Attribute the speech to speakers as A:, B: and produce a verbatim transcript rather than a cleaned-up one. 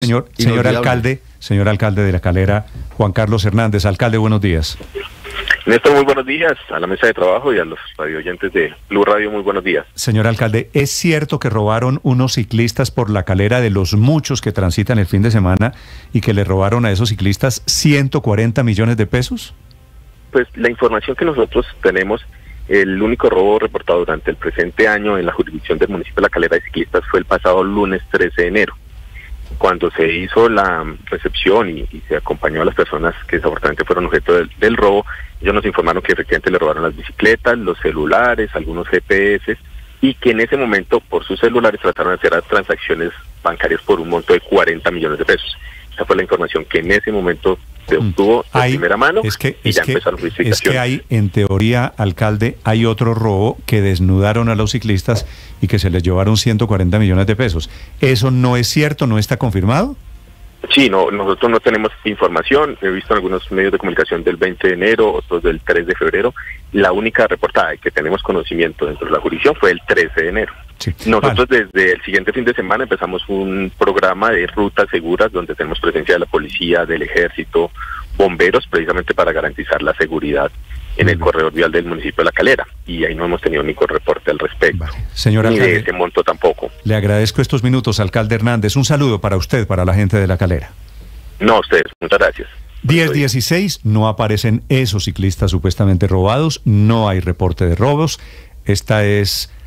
A: señor, señor alcalde, señor alcalde de La Calera, Juan Carlos Hernández. Alcalde, buenos días.
B: Néstor, muy buenos días a la mesa de trabajo y a los radioyentes de Blue Radio, muy buenos días.
A: Señor alcalde, ¿es cierto que robaron unos ciclistas por La Calera, de los muchos que transitan el fin de semana, y que le robaron a esos ciclistas ciento cuarenta millones de pesos?
B: Pues la información que nosotros tenemos, el único robo reportado durante el presente año en la jurisdicción del municipio de La Calera de ciclistas fue el pasado lunes trece de enero. Cuando se hizo la recepción y, y se acompañó a las personas que desafortunadamente fueron objeto del, del robo, ellos nos informaron que efectivamente le robaron las bicicletas, los celulares, algunos G P S, y que en ese momento por sus celulares trataron de hacer transacciones bancarias por un monto de cuarenta millones de pesos. Esa fue la información que en ese momento se obtuvo de
A: hay,
B: primera mano
A: es que,
B: y
A: es
B: ya
A: que,
B: empezaron las
A: es que hay, en teoría, alcalde, hay otro robo que desnudaron a los ciclistas y que se les llevaron ciento cuarenta millones de pesos. ¿Eso no es cierto? ¿No está confirmado?
B: Sí, no, nosotros no tenemos información. He visto en algunos medios de comunicación del veinte de enero, otros del tres de febrero. La única reportada que tenemos conocimiento dentro de la jurisdicción fue el trece de enero.
A: Sí.
B: Nosotros
A: Vale.
B: Desde el siguiente fin de semana empezamos un programa de rutas seguras donde tenemos presencia de la policía, del ejército, bomberos, precisamente para garantizar la seguridad en el corredor vial del municipio de La Calera, y ahí no hemos tenido ningún reporte al respecto.
A: Vale. Señor
B: ni
A: alcalde,
B: de ese monto tampoco.
A: Le agradezco estos minutos, alcalde Hernández. Un saludo para usted, para la gente de La Calera.
B: No, a ustedes, muchas gracias.
A: diez dieciséis, no aparecen esos ciclistas supuestamente robados, no hay reporte de robos. Esta es